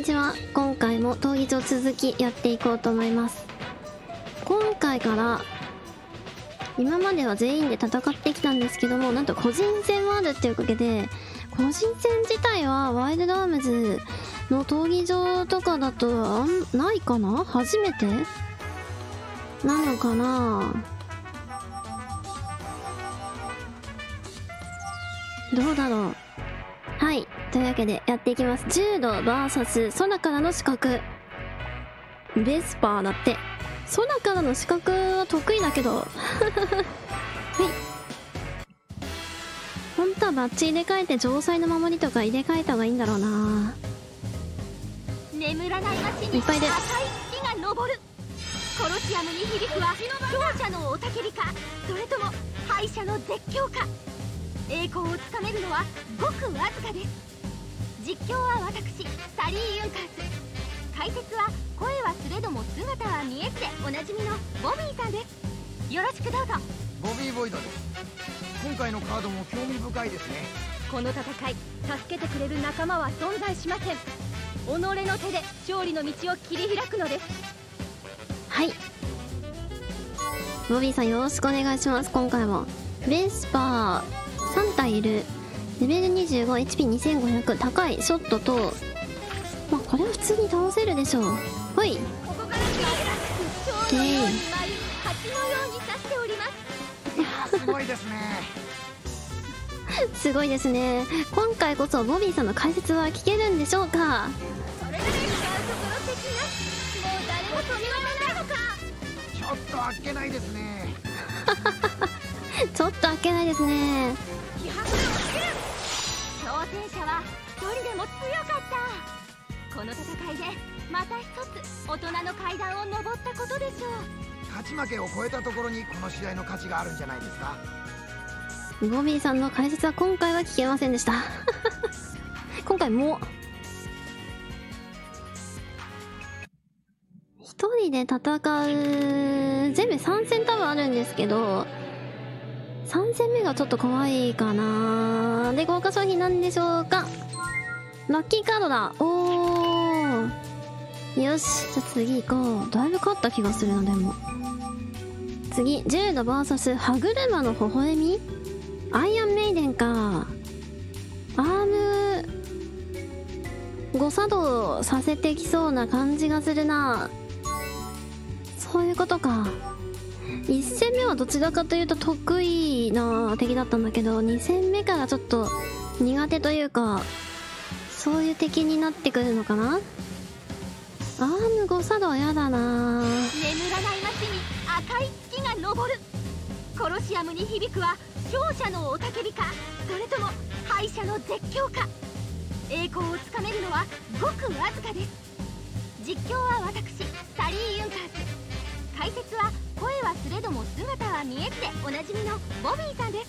にちは。今回も闘技場続きやっていこうと思います。今回から今までは全員で戦ってきたんですけども、なんと個人戦もあるっていうおかげで、個人戦自体はワイルドアームズの闘技場とかだとないかな？初めてなのかな？どうだろう。はい、というわけでやっていきます。柔道 VS 空からの視覚ベスパーだって。空からの視覚は得意だけどはい、本当はバッチ入れ替えて城塞の守りとか入れ替えた方がいいんだろうな。 眠らない街にいっぱいいる。 赤い月が昇る。コロシアムに響くは勝者の雄たけびか、それとも敗者の絶叫か。栄光をつかめるのはごくわずかです。実況は私サリー・ユンカース、解説は声はすれども姿は見えずでおなじみのボビーさんです。よろしくどうぞ。 ボビー・ボイドです。今回のカードも興味深いですね。 この戦い、助けてくれる仲間は存在しません。己の手で勝利の道を切り開くのです。 はい、ボビーさんよろしくお願いします。今回もベスパー3体いる。レベル 25HP2500 高いショットと、まあこれは普通に倒せるでしょう。ほい、 ここから蝶のように舞い、蜂のように刺しております。 すごいですね。 すごいですね。今回こそボビーさんの解説は聞けるんでしょうか？ それで違うところ的な、もう誰も止められないのか。 ちょっとあっけないですね。 ちょっとあっけないですね。 気迫をつける。挑戦者は一人でも強かった。この戦いでまた一つ大人の階段を上ったことでしょう。 勝ち負けを超えたところにこの試合の価値があるんじゃないですか。 ボビーさんの解説は今回は聞けませんでした今回も一人で戦う、全部3戦多分あるんですけど、3戦目がちょっと怖いかな。で、豪華商品なんでしょうか？ラッキーカードだ。おー、よし、じゃあ次行こう。だいぶ勝った気がするな。でも次、柔道 VS 歯車の微笑み、アイアンメイデンか。アーム誤作動させてきそうな感じがするな。そういうことか。1戦目はどちらかというと得意な敵だったんだけど、2戦目からちょっと苦手というか、そういう敵になってくるのかな。アーム誤作動やだな。 眠らない街に赤い月が昇る。コロシアムに響くは勝者の雄たけびか、それとも敗者の絶叫か。栄光をつかめるのはごくわずかです。実況は私サリー・ユンカース、解説は声はすれども姿は見えずでおなじみのボビーさんです。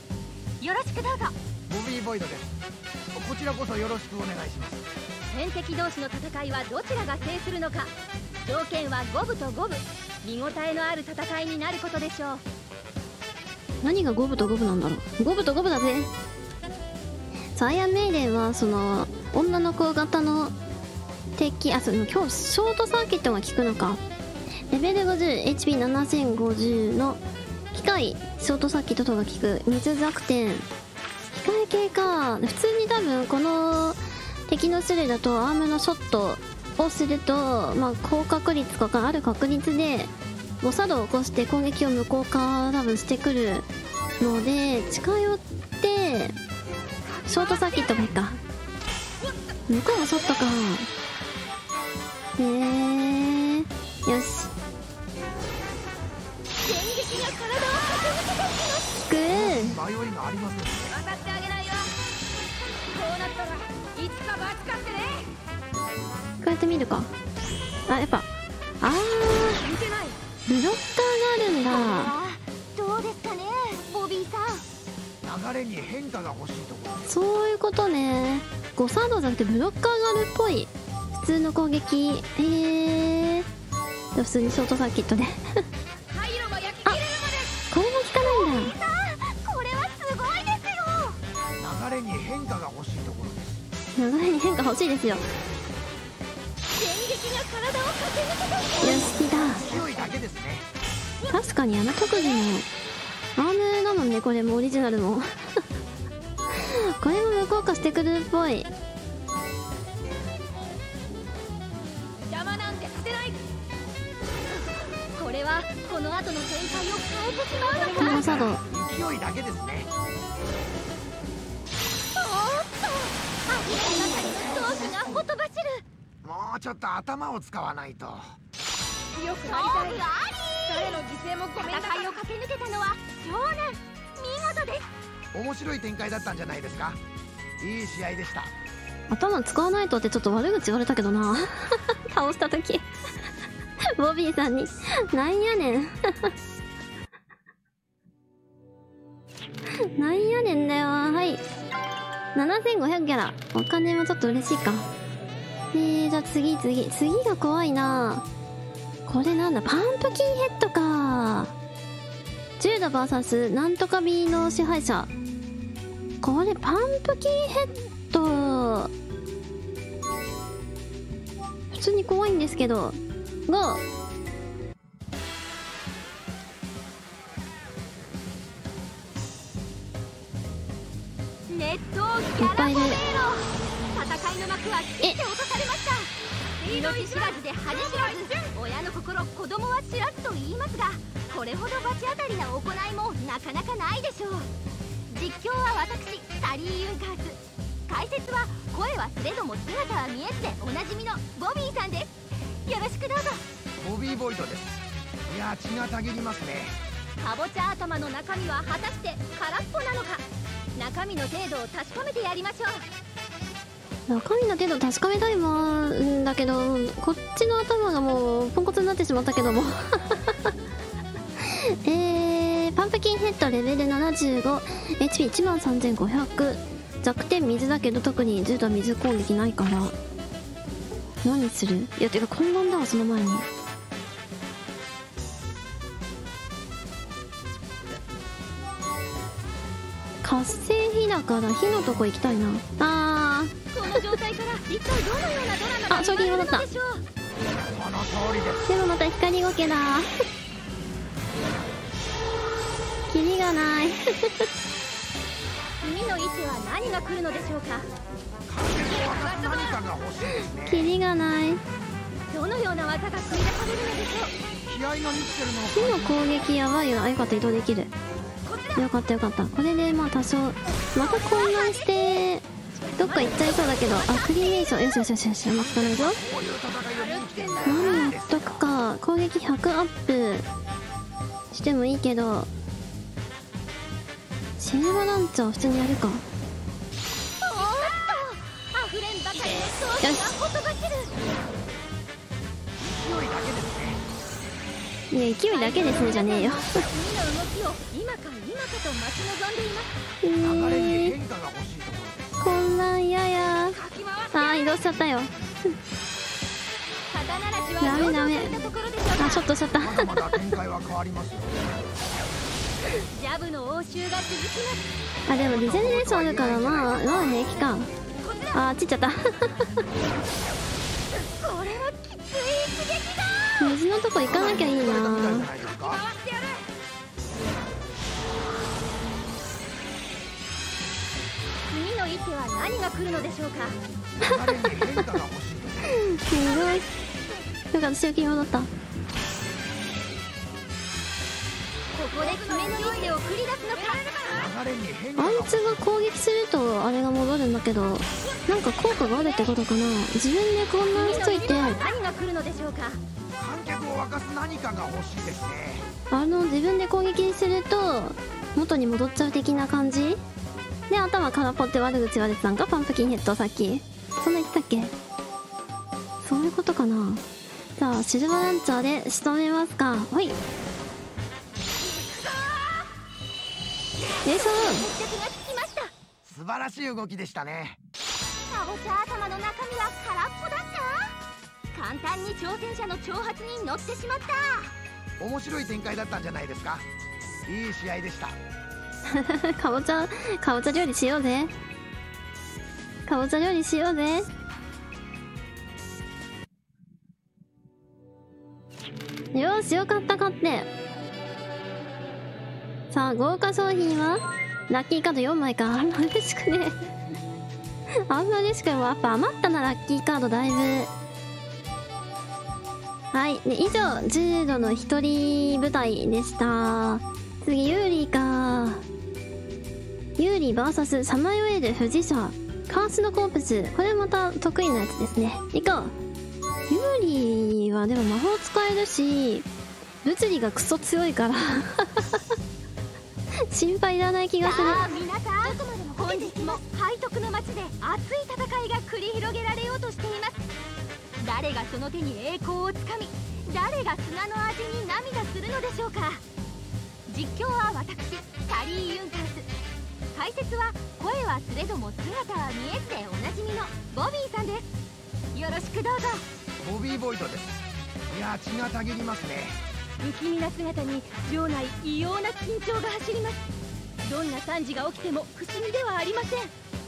よろしくどうぞ。 ボビー・ボイドです。こちらこそよろしくお願いします。 天敵同士の戦いはどちらが制するのか。条件は五分と五分、見応えのある戦いになることでしょう。 何が五分と五分なんだろう。五分と五分だぜ。アイアンメイデンはその女の子型の敵、あ、その今日ショートサーキットが効くのか。レベル 50、HP7050 の機械ショートサーキットとか効く。水弱点、機械系か。普通に多分この敵の種類だとアームのショットをすると、まあ高確率とかある確率で誤作動を起こして攻撃を無効化多分してくるので、近寄ってショートサーキットがいいか。向こうがショットか。よし、 電撃が体を駆け抜けていきます。 くー、 迷いがありません。 渡ってあげないよ。こうなったらいつか罰かってね。 こうやって見るか。あ、やっぱ見てない。 ブロッカーがあるんだ。 どうですかねボビーさん。 流れに変化が欲しいところ。 そういうことね。誤作動じゃなくてブロッカーがあるっぽい。普通の攻撃。普通にショートサーキットで灰色が焼き切れるまで。 これも効かないんだ。 これはすごいですよ。 流れに変化が欲しいところです。 流れに変化欲しいですよ。 撃が体を駆け抜けていよし、聞いた。 勢いだけですね。 確かにあの特技もアームなのね、これもオリジナルもこれも無効化してくるっぽい。 邪魔なんて捨てない。これはこの後の展開を変えてしまうのか。 モンサード勢いだけですね。 おっと、ありえなかりの闘志がほとばしる。 もうちょっと頭を使わないと。 強くなりたい。誰の犠牲もごめんなさい。戦いを駆け抜けたのは少年。見事です。 面白い展開だったんじゃないですか。いい試合でした。 頭使わないとってちょっと悪口言われたけどな倒した時ボビーさんになんやねんなんやねんだよ。はい、7500ギャラ。お金もちょっと嬉しいか。じゃあ次が怖いな。これなんだ、パンプキンヘッドか。ジューダ VS なんとか B の支配者。これパンプキンヘッド普通に怖いんですけど。ゴー。 熱湯ギャラボメーロ。戦いの幕は切って落とされました。命知らずで恥知らず、親の心子供は知らずと言いますが、これほど罰当たりな行いもなかなかないでしょう。実況は私サリー・ユンカース、解説は声はすれども姿は見えずでおなじみのボビーさんです。よろしくどうぞ。 ボビーボイドです。いや、血がたぎりますね。 かぼちゃ頭の中身は果たして空っぽなのか。中身の程度を確かめてやりましょう。 中身の程度確かめたいもんだけど、こっちの頭がもうポンコツになってしまったけどもパンプキンヘッドレベル 75、HP13500、弱点水だけど特に銃と水攻撃ないから何する。いやてか混乱だわ。その前に活性火だから火のとこ行きたいな。 この状態から一体どのようなドラマが生まれるのでしょう。 この通りです。 でもまた光ゴケだキリがない次の一手は何が来るのでしょうか。 何かが欲しいですね。 キリがない。 どのような技が繰り出されるのでしょう。 気合が満ちてるの。 火の攻撃やばいよ。あ、よかった、移動できる。よかったよかった。これでまあ多少また混乱してどっか行っちゃいそうだけど、クリーメイソン。よしよしよしよし、甘くないぞ。何やっとくか。攻撃100アップしてもいいけど、シルバーランチャー普通にやるか。 おっと、溢れんばかりの闘志がほとばしる。 いや、勢いだけですねじゃねえよ次の動きを今か今かと待ち望んでいます。 流れに変化が欲しいところです。 混乱やや。移動しちゃったよ刀なしはダメダメ。 上々といったところでしょうか。 ショットしちゃったまだまだ展開は変わりますよ。 ジャブの応酬が続きます。 でもリジェネレーションあるからまあ平気か。ちっちゃったこれはきつい一撃だ。 水のとこ行かなきゃいいな。 次の一手は何が来るのでしょうか。 流れに変化が欲しいところ。 すごい。よかった、正気に戻った。 ここで決めの一手を繰り出すのか。 流れに変化あいが欲しい。 つが攻撃するとあれが戻るんだけど、なんか効果があるってことかな。自分で混乱しといて、 何が来るのでしょうか。 観客を沸かす何かが欲しいですね。 自分で攻撃すると元に戻っちゃう的な感じで、頭空っぽって悪口言われてたんか。パンプキンヘッドさっきそんな言ってたっけ。そういうことかな。じゃあシルバーランチャーで仕留めますか。ほい、よいしょ。 決着がつきました。 素晴らしい動きでしたね。 かぼちゃ頭の中身は空っぽだった。簡単に挑戦者の挑発に乗ってしまった。 面白い展開だったんじゃないですか。いい試合でした。 かぼちゃ料理しようぜ。かぼちゃ料理しようぜ。 よし、よかった、買って。さあ、豪華商品はラッキーカード4枚か。あんま嬉しくね。あんま嬉しくも、やっぱ余ったな、ラッキーカードだいぶ。はい。で、以上、重度の一人部隊でした。次、ユーリか。ユーリ VS サマヨエル、藤者、カースのコープス。これまた得意なやつですね。行こう。ユーリはでも魔法使えるし、物理がクソ強いから。心配いらない気がする。 さあ皆さん、本日も背徳の街で熱い戦いが繰り広げられようとしています。誰がその手に栄光をつかみ、誰が砂の味に涙するのでしょうか。実況は私サリー・ユンカース、解説は声はすれども姿は見えずでおなじみのボビーさんです。よろしくどうぞ。 ボビー・ボイドです。いや血がたぎりますね。 不気味な姿に場内異様な緊張が走ります。どんな惨事が起きても不思議ではありません。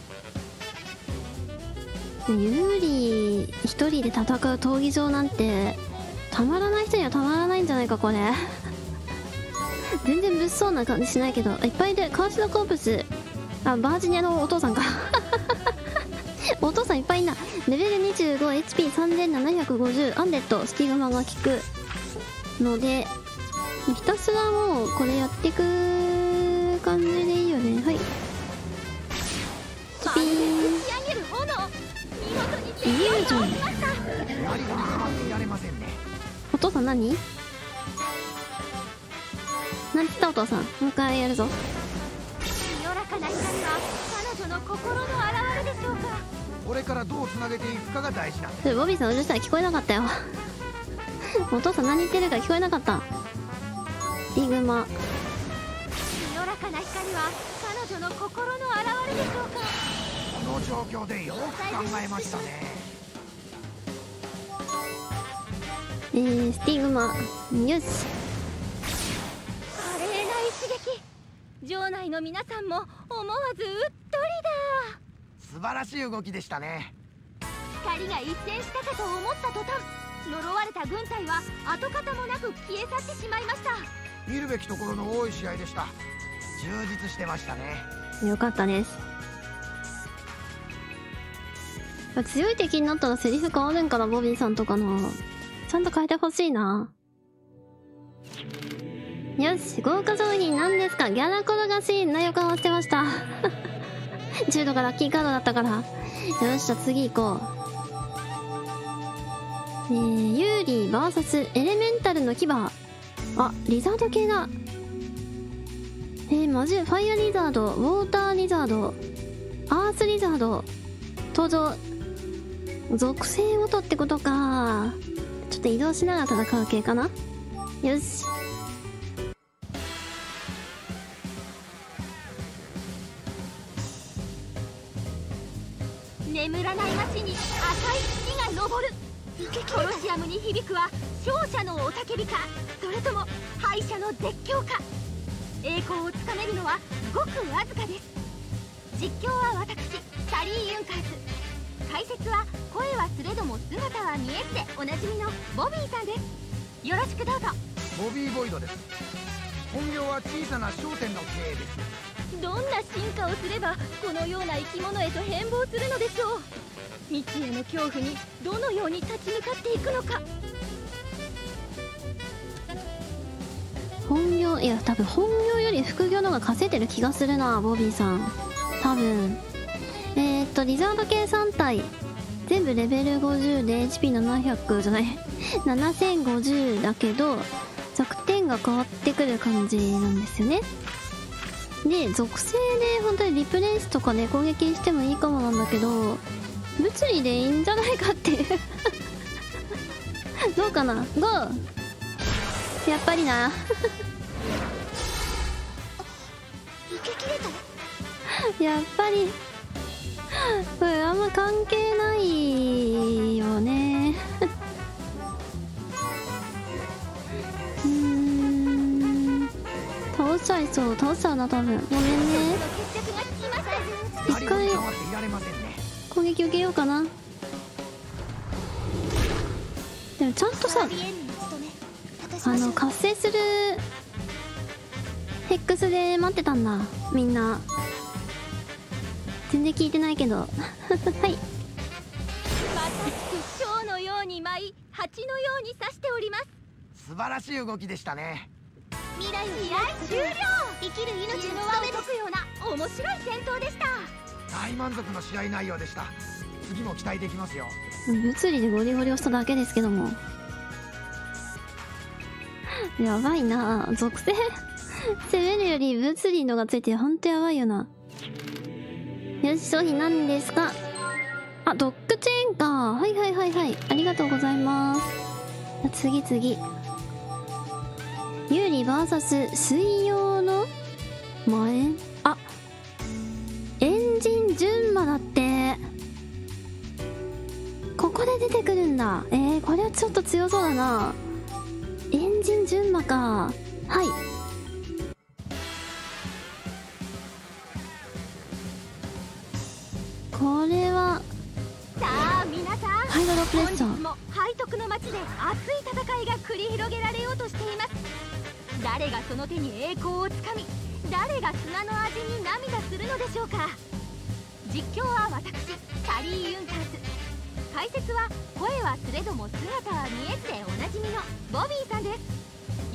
ユーリ一人で戦う闘技場なんてたまらない人にはたまらないんじゃないかこれ。全然物騒な感じしないけど、いっぱいいる。カーシのコープス、あ、バージニアのお父さんか。お父さんいっぱいいんな。レベル 25HP3750 アンデッド、スティグマが効くのでひたすらもうこれやってく感じでいいよね。はい、スピーン。イリュージョン。お父さん何なんつったお父さん。もう一回やるぞ。 清らかな光は彼女の心の表れでしょうか。 これからどうつなげていくかが大事なんです。 ボビーさんうるさい、聞こえなかったよ。お父さん何言ってるか聞こえなかった。リグマ。 清らかな光は彼女の心の表れでしょうか。 この状況でよく考えましたね。 スティグマ。よし。 華麗な一撃。場内の皆さんも思わずうっとりだ。 素晴らしい動きでしたね。 光が一閃したかと思った途端、呪われた軍隊は跡形もなく消え去ってしまいました。 見るべきところの多い試合でした。充実してましたね。 よかったです。強い敵になったらセリフ変わるんかな、ボビーさんとかの。ちゃんと変えてほしいな。よし、豪華商品なんですか。ギャラ転がしな予感はしてました。10度がラッキーカードだったから。よし、じゃあ次行こう。ユーリ VS エレメンタルの牙。あ、リザード系だ。魔獣ファイアリザード、ウォーターリザード、アースリザード登場。属性音ってことか。ちょっと移動しながら戦う系かな。よし。 眠らない街に赤い月が昇る。コロシアムに響くは勝者の雄たけびか、それとも敗者の絶叫か。栄光をつかめるのはごくわずかです。実況は私サリー・ユンカース、解説は声はすれども姿は見えずでおなじみのボビーさんです。よろしくどうぞ。 ボビー・ボイドです。本業は小さな商店の経営です。 どんな進化をすればこのような生き物へと変貌するのでしょう。未知への恐怖にどのように立ち向かっていくのか。 本業、いや多分本業より副業の方が稼いでる気がするな、ボビーさん。多分リザード系3体全部レベル50で HP700 じゃない7050だけど弱点が変わってくる感じなんですよね。で属性で本当にリプレイスとかで攻撃してもいいかもなんだけど、物理でいいんじゃないかっていうどうかな。ゴー。やっぱりなやっぱりこれあんま関係ないよね倒しちゃいそう。倒しちゃうな多分。ごめんね。一回攻撃受けようかな。でもちゃんとさ活性するヘックスで待ってたんだみんな。全然聞いてないけどはい。 まさしく蝶のように舞い蜂のように刺しております。 素晴らしい動きでしたね。 未来終了。生きる命の輪を解くような面白い戦闘でした。 大満足の試合内容でした。次も期待できますよ。 物理でゴリゴリ押しただけですけどもやばいな。属性攻めるより物理のがついてほんとやばいよな。よし、商品何ですか。あ、ドッグチェーンか。はいはいはいはい、ありがとうございます。次有利 VS 水曜の前。あ、エンジン純馬だって。ここで出てくるんだ。これはちょっと強そうだな。エンジン純馬か。はい、これはさあ皆さん、 ハイドロプレッシャー。 本日も背徳の街で熱い戦いが繰り広げられようとしています。誰がその手に栄光をつかみ、誰が砂の味に涙するのでしょうか。実況は私タリー・ユンカース、解説は声はすれども姿は見えずでおなじみのボビーさんです。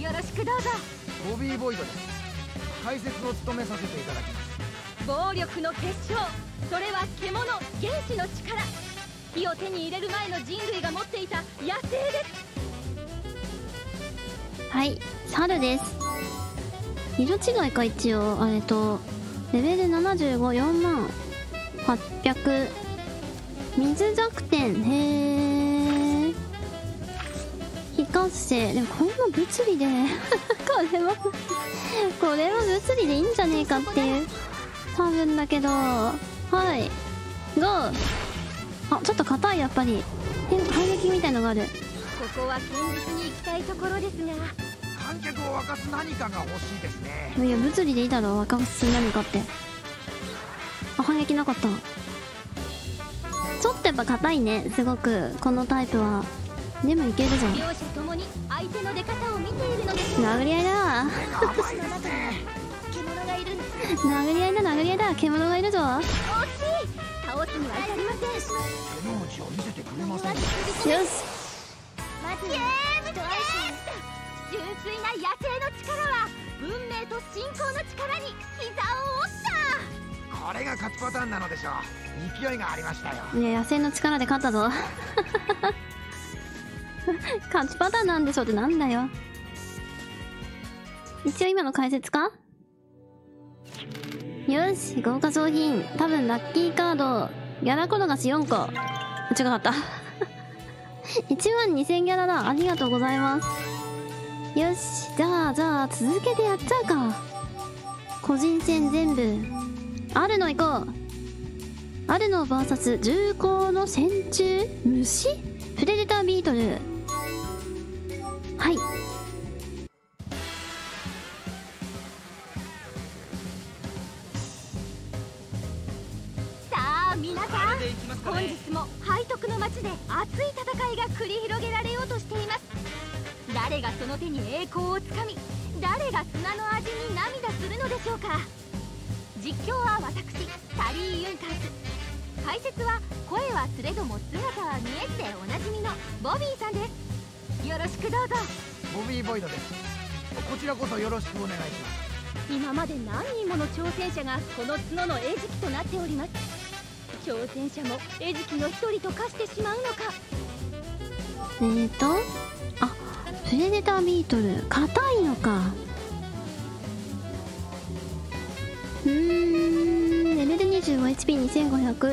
よろしくどうぞ。 ボビー・ボイドです。解説を務めさせていただきます。 暴力の結晶、それは獣、原始の力。火を手に入れる前の人類が持っていた野生です。 はい、猿です。色違いか。一応レベル75、4万800、水弱点。へえ。非活性。でもこれも物理でこれは物理でいいんじゃねえかっていう多分だけど。はい、ゴー。あ、ちょっと硬い。やっぱり反撃みたいのがある。 ここは堅実に行きたいところですが、 観客を沸かす何かが欲しいですね。 いや物理でいいだろう、若す何かって。あ、反撃なかった。ちょっとやっぱ硬いね、すごくこのタイプは。でもいけるじゃん。 両者ともに相手の出方を見ているのでしょう。 殴り合いだ獣がいるんです。 殴り合いだ。獣がいるぞ。 惜しい。倒すには至りません。 手の内を見せてくれません。 よし、 ゲームです。純粋な野生の力は文明と信仰の力に膝を折った。 これが勝ちパターンなのでしょう。勢いがありましたよ。 いや野生の力で勝ったぞ勝ちパターンなんでしょうってなんだよ。一応今の解説か。よし、豪華商品。多分ラッキーカードギャラ転がし4個。違かった12000ギャラだ。ありがとうございます。よし、じゃあ続けてやっちゃうか。個人戦全部あるの行こう。アルノ VS 重厚の線虫虫プレデタービートル。はい、 さあ皆さん、本日も背徳の街で熱い戦いが繰り広げられようとしています。誰がその手に栄光をつかみ、誰が砂の味に涙するのでしょうか。実況は私タリー・ユンカース、解説は声はすれども姿は見えずでおなじみのボビーさんです。よろしくどうぞ。 ボビー・ボイドです。こちらこそよろしくお願いします。 今まで何人もの挑戦者がこの角の餌食となっております。挑戦者も餌食の一人と化してしまうのか。 あ、プレデタービートル硬いのか。レベル 25HP2500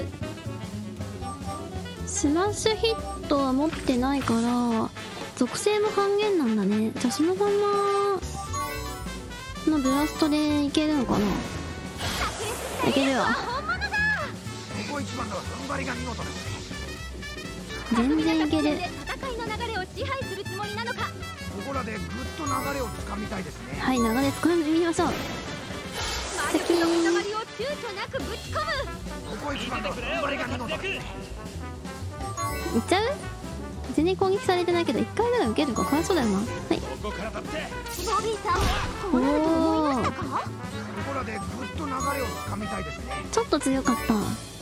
スマッシュヒットは持ってないから属性も半減なんだね。じゃあそのままのブラストでいけるのかな。いけるわ。 ここ一番の踏ん張りが見事ですね。 全然いける。 戦いの流れを支配するつもりなのか。 ここらでぐっと流れをつかみたいですね。 はい、流れつかんでみましょう。 魔力の塊を躊躇なくぶち込む。 ここ一番の踏ん張りが見事ですね。 いっちゃう。 全然攻撃されてないけど1回ぐらい受けるかかわいそうだよな。はい。 ボビーさん、こうなると思いましたか？ ここらでぐっと流れをつかみたいですね。 ちょっと強かった。 魔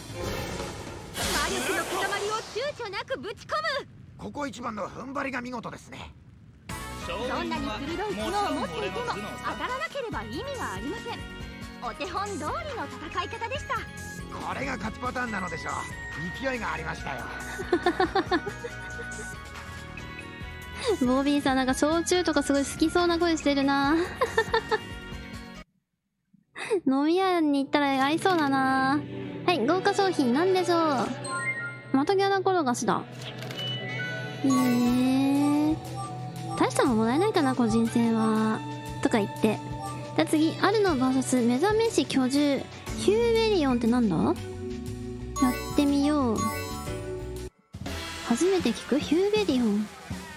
力の塊を躊躇なくぶち込む。 ここ一番の踏ん張りが見事ですね。 どんなに鋭い角を持っていても当たらなければ意味がありません。お手本通りの戦い方でした。 これが勝ちパターンなのでしょう。勢いがありましたよ。 ボビーさんなんか焼酎とかすごい好きそうな声してるな。飲み屋に行ったら合いそうだな。はい、豪華商品なんでしょう。またギャラ転がしだ。大したももらえないかな個人戦はとか言って。じゃあ次、アルノ VS 目覚めし巨獣ヒューベリオンってなんだ？やってみよう。初めて聞くヒューベリオン。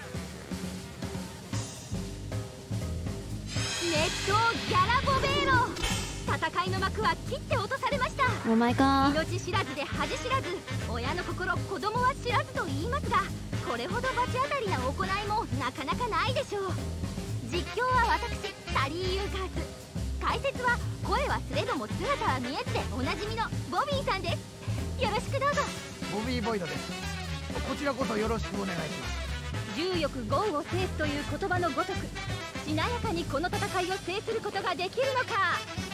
熱湯ギャラボベーロ。戦いの幕は切って落とされました。 お前か。 命知らずで恥知らず、親の心子供は知らずと言いますが、これほど罰当たりな行いもなかなかないでしょう。実況は私サリー・ユーカーズ、解説は声はすれども姿は見えずでおなじみのボビーさんです。よろしくどうぞ。 ボビー・ボイドです。こちらこそよろしくお願いします。 重欲豪を制すという言葉のごとく、しなやかにこの戦いを制することができるのか。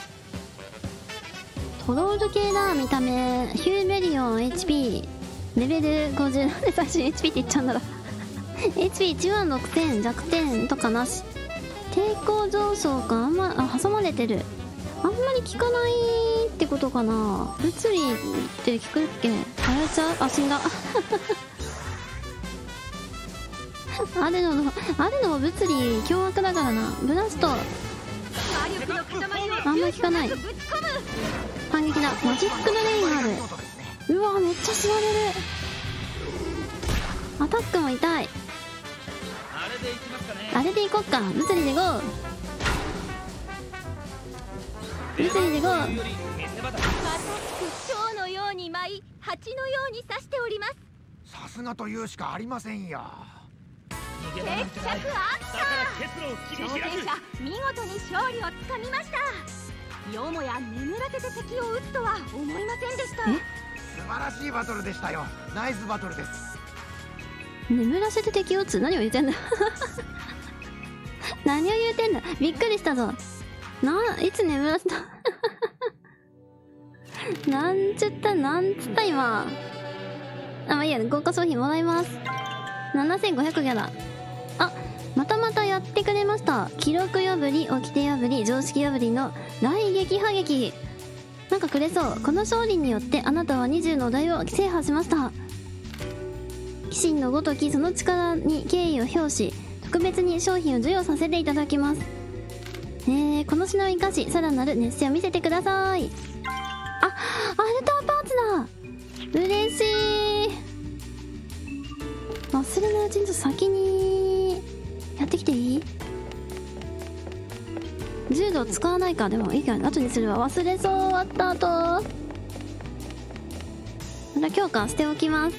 トロール系だ。見た目ヒューベリオン HP レベル50。なんで最初に HP って言っちゃうんだろう。HP1 万6000弱点とかなし。抵抗上昇か。挟まれてる。あんまり効かないってことかな。物理って効くっけ。あれちゃう。あ、死んだ。あるのも物理凶悪だからな。ブラストあんま効かない。反撃だ。マジックのレインがある。うわめっちゃ吸われる。アタックも痛い。あれでいこっか。物理でゴー。物理でゴー。 まさしく蝶のように舞い、蜂のように刺しております。 さすがと言うしかありませんよ。 決着あった。挑戦者見事に勝利をつかみました。よもや眠らせて敵を撃つとは思いませんでした。 素晴らしいバトルでしたよ。ナイスバトルです。 眠らせて敵を撃つ。何を言ってんだ。何を言うてんだ。びっくりしたぞ。いつ眠らせた。なんつった今。まあいいや、豪華商品もらいます。7500ギャラ。あ、またやってくれました。記録破り、掟破り、常識破りの大撃破撃。なんかくれそう。この勝利によってあなたは20の台を制覇しました。鬼神のごときその力に敬意を表し、特別に商品を授与させていただきます。この品を生かし、さらなる熱戦を見せてください。あ、アルターパーツだ。嬉しい。忘れないうちにちょっと先にやってきていい？柔道使わないか。でもいいか、後にするわ。忘れそう。終わった後また強化しておきます。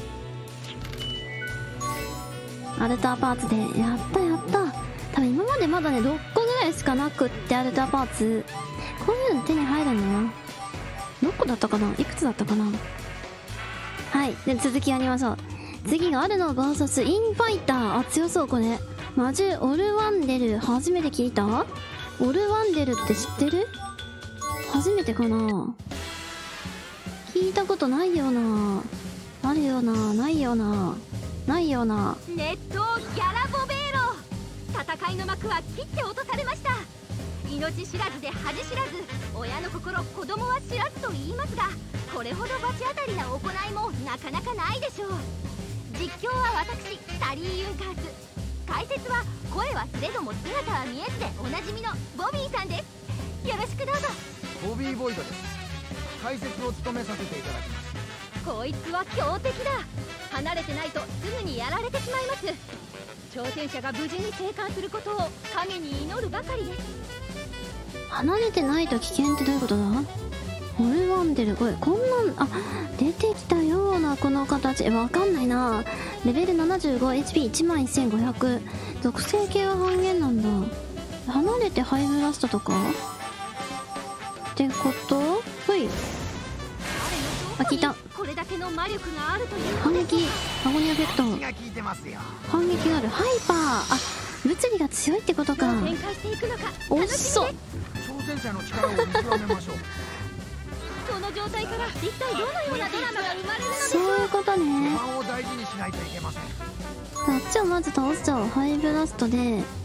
アルターパーツでやった。多分今までまだね6個ぐらいしかなくって、アルターパーツこういうの手に入るんだな。6個だったかな、いくつだったかな。はい、で続きやりましょう。次がアルノ VS インファイター。あ、強そうこれ。マジュオルワンデル、初めて聞いた。オルワンデルって知ってる？初めてかな。聞いたことないような、あるような、ないような、ないような。 熱湯ギャラボベーロ。戦いの幕は切って落とされました。命知らずで恥知らず、親の心子供は知らずと言いますが、これほど罰当たりな行いもなかなかないでしょう。実況は私サリー・ユーカーズ、解説は声はすれども姿は見えずでおなじみのボビーさんです。よろしくどうぞ。 ボビー・ボイドです。解説を務めさせていただきます。 こいつは強敵だ。離れてないとすぐにやられてしまいます。挑戦者が無事に生還することを神に祈るばかりです。 離れてないと危険ってどういうことだ？ ホルワンデル、これこんなん、あ、出てきたようなこの形。わかんないな。レベル 75、HP11500。属性系は半減なんだ。離れてハイブラストとかってこと？ほい。あ、聞いた。 これだけの魔力があるという反撃、アゴニアフェクト、反撃がある。ハイパー、あ、物理が強いってことか。 展開していくのか。 おっそ。 挑戦者の力を見極めましょう。 その状態から一体どのようなドラマが生まれるのでしょう。 そういうことね。 不安を大事にしないといけません。 あっちをまず倒しちゃおう。ハイブラストで、よ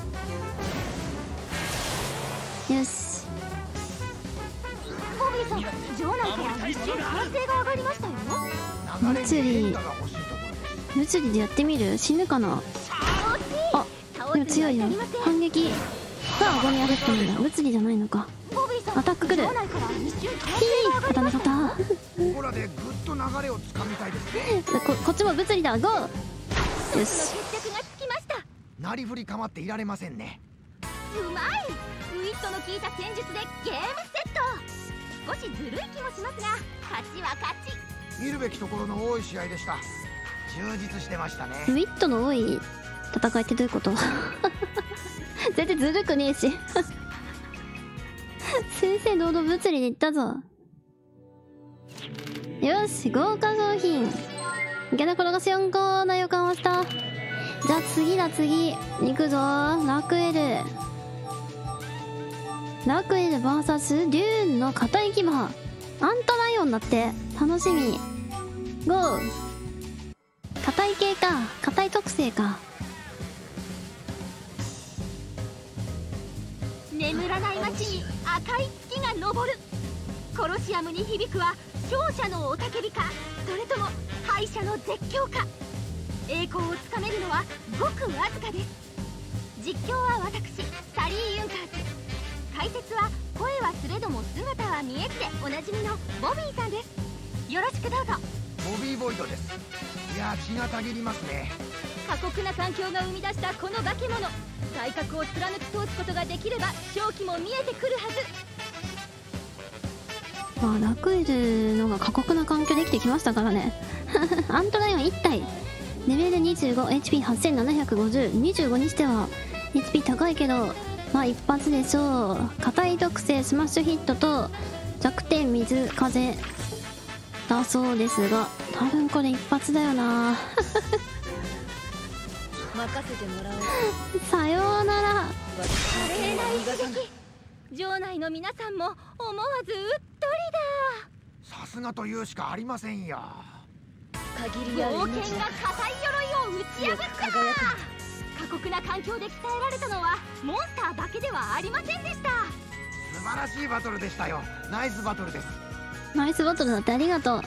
し。 ボビーさん、場内から一瞬歓声が上がりましたよ。 物理、物理でやってみる？死ぬかな。あ、でも強いよ。反撃がアゴニアフェクトなんだ。物理じゃないのか。アタックくる。刀型。 ここらでぐっと流れをつかみたいですね。 こっちも物理だ。ゴー。よし。 決着がつきました。 なりふり構っていられませんね。 うまい。ウィットの効いた戦術でゲームセット。少しずるい気もしますが、勝ちは勝ち。 見るべきところの多い試合でした。充実してましたね。 ウィットの多い戦いってどういうこと？全然ずるくねえし。先生堂々物理で言ったぞ。よし、豪華商品。ギャラ転がし4個な予感はした。じゃあ次だ、次行くぞ。ラクエル VS デューンの硬い牙。アントライオンだって。楽しみ。ゴー。硬い系か、硬い特性か。 眠らない街に赤い月が昇る。コロシアムに響くは勝者の雄たけびか、それとも敗者の絶叫か。栄光をつかめるのはごくわずかです。実況は私サリー・ユンカーズ、解説は声はすれども姿は見えずでおなじみのボビーさんです。よろしくどうぞ。 ボビー・ボイドです。いや、血がたぎりますね。 過酷な環境が生み出したこの化け物、体格を貫き通すことができれば勝機も見えてくるはず。 まあラクエルのが過酷な環境で生きてきましたからね。アントライオン1体、レベル 25、HP8750、25にしては HP 高いけど、まあ一発でしょう。硬い特性スマッシュヒットと弱点水風だそうですが、多分これ一発だよな。 任せてもらおう。 さようなら。 華麗な一撃。場内の皆さんも思わずうっとりさすがというしかありませんよ。 だ。冒険が硬い鎧を打ち破った。過酷な環境で鍛えられたのはモンスターだけではありませんでした。 素晴らしいバトルでしたよ。ナイスバトルです。 ナイスバトルだって、ありがとう。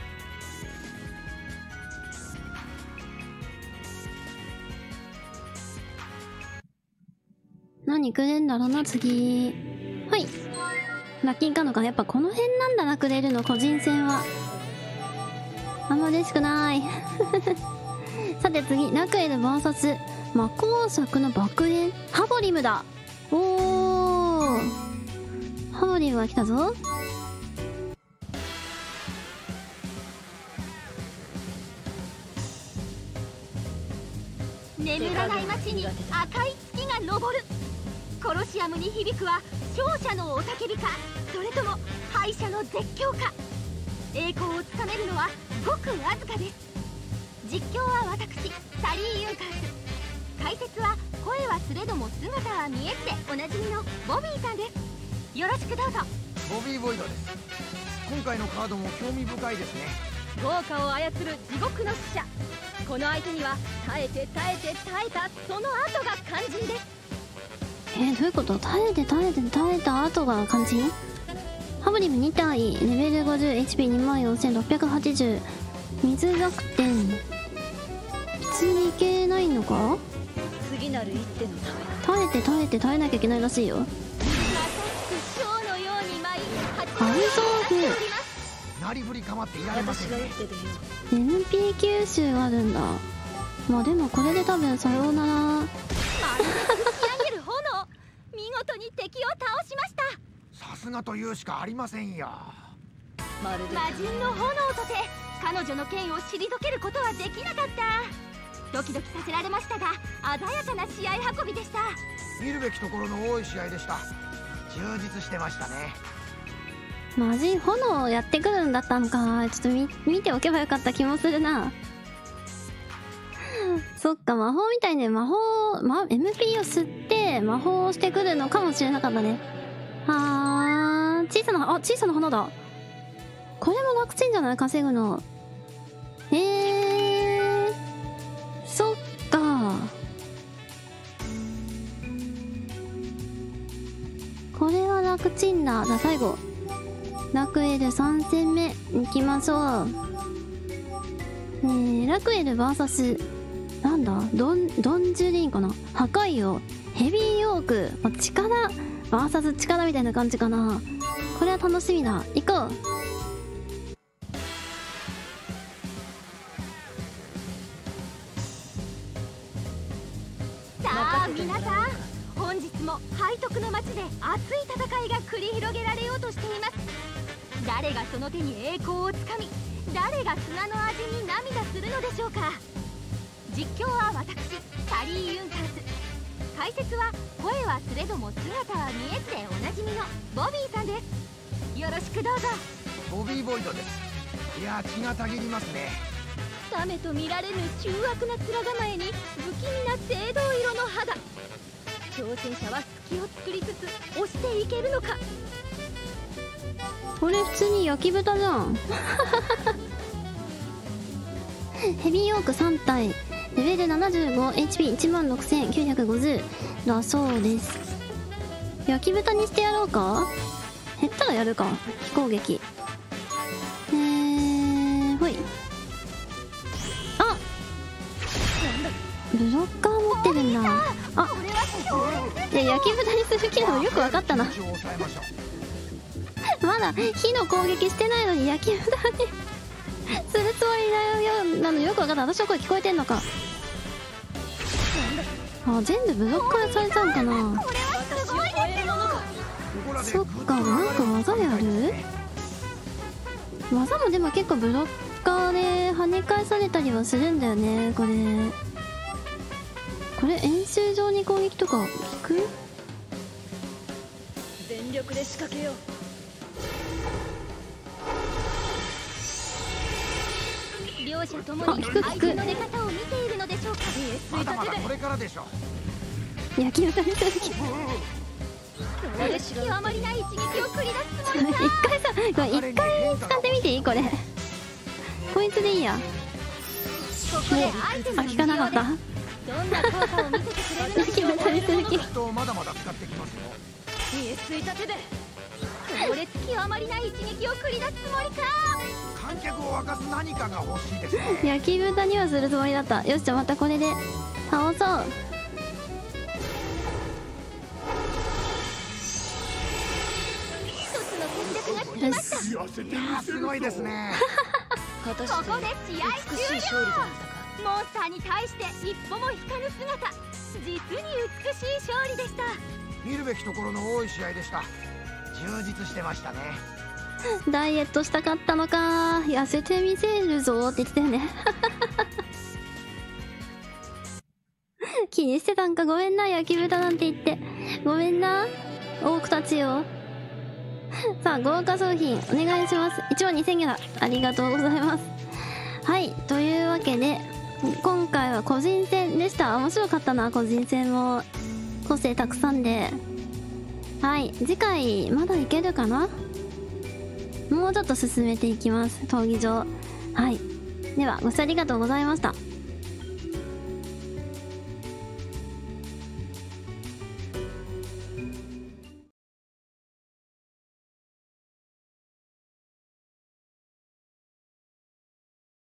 何くれんだろうな、次。はい。ラッキーカードか。やっぱこの辺なんだな、くれるの、個人戦は。あんま嬉しくない。さて次、ラクエル VS 魔工作の爆炎。ハボリムだ。おー。ハボリムが来たぞ。 眠らない街に赤い月が昇る。コロシアムに響くは勝者の雄たけびか、それとも敗者の絶叫か。栄光をつかめるのはごくわずかです。実況は私サリー・ユンカーズ、解説は声はすれども姿は見えずでおなじみのボビーさんです。よろしくどうぞ。 ボビー・ボイドです。今回のカードも興味深いですね。 豪華を操る地獄の使者。この相手には耐えて耐えて耐えたその後が肝心です。 どういうこと？耐えて耐えて耐えた後が肝心？ハブリム2体、レベル 50、HP24680、水弱点。普通にいけないのか？ 次なる一手の耐えて耐えて耐えなきゃいけないらしいよ。 まさしくショーのように舞い、 アルゾーなりふり構っていられませんね。 フ。MP 吸収あるんだ。まあでもこれで多分さようなら。 まるで打ち上げる炎、見事に敵を倒しました。 さすがと言うしかありませんよ。 魔人の炎とて彼女の剣を退けることはできなかった。ドキドキさせられましたが鮮やかな試合運びでした。 見るべきところの多い試合でした。充実してましたね。 マジ炎やってくるんだったのか。ちょっと見ておけばよかった気もするな。そっか、魔法みたいにMP を吸って魔法をしてくるのかもしれなかったね。小さな花だ。これも楽ちんじゃない？稼ぐの。そっか。これは楽ちんだ。じゃあ最後ラクエル3戦目いきましょう。ラクエル VS なんだドンジュリーンかな。破壊王ヘビーヨーク、力 VS 力みたいな感じかな。これは楽しみだ。行こう。 さあ皆さん、本日も背徳の町で熱い戦いが繰り広げられようとしています。誰がその手に栄光をつかみ、誰が砂の味に涙するのでしょうか。実況は私サリー・ユンカース、解説は声はすれども姿は見えずでおなじみのボビーさんです。よろしくどうぞ。 ボビー・ボイドです。いや血がたぎりますね。 亀と見られぬ醜悪な面構えに不気味な青銅色の肌。挑戦者は隙を作りつつ押していけるのか。 これ普通に焼き豚じゃん。ヘビーヨーク3体レベル 75HP16950 だそうです。焼き豚にしてやろうか。減ったらやるか。飛行撃ほい。あ、ブロッカー持ってるんだ。焼き豚にする気なのよく分かったな。まだ火の攻撃してないのに焼き豚にするつもりなのよく分かった。私の声聞こえてんのか。全部ブロッカーされたんかな。そっか、なんか技やる。技もでも結構ブロッカーで跳ね返されたりはするんだよね。これ演習場に攻撃とか効く？ 全力で仕掛けよう。両者ともに相手の出方を見ているのでしょうか。 まだまだこれからでしょ。 焼き豚にする気。 極まりない一撃を繰り出すつもりか。 一回使ってみていい？これこいつでいいや。 ここでアイテムの効かなかった。 どんな効果を見せてくれるのでしょうか。 まだまだ使ってきますよ。 見えついた手で強烈極まりない一撃を繰り出すつもりか。 観客を沸かす何かが欲しいですね。 焼き豚にはするつもりだった。よし、じゃあまたこれで倒そう。 一つの戦略がつきました。 いやすごいですね。 ここで試合終了。モンスターに対して一歩も引かぬ姿、実に美しい勝利でした。 見るべきところの多い試合でした。充実してましたね。 ダイエットしたかったのか。痩せてみせるぞって言ってたよね。気にしてたんか。ごめんな、焼き豚なんて言って。ごめんな、多くたちよ。さあ、豪華商品お願いします。12000円だ。ありがとうございます。はい、というわけで今回は個人戦でした。面白かったな。個人戦も個性たくさんで。はい、次回まだいけるかな。もうちょっと進めていきます、闘技場。はい、ではご視聴ありがとうございました。